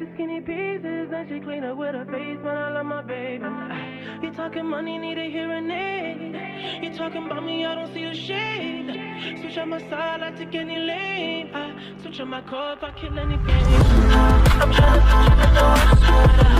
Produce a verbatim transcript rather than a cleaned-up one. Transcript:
to skinny pieces, then she clean up with her face, man, I love my baby. You talking money, need a hearing aid. You talking about me, I don't see a shade. Switch on my side, I take any lane. I switch on my car if I kill anything. I'm trying to put you in the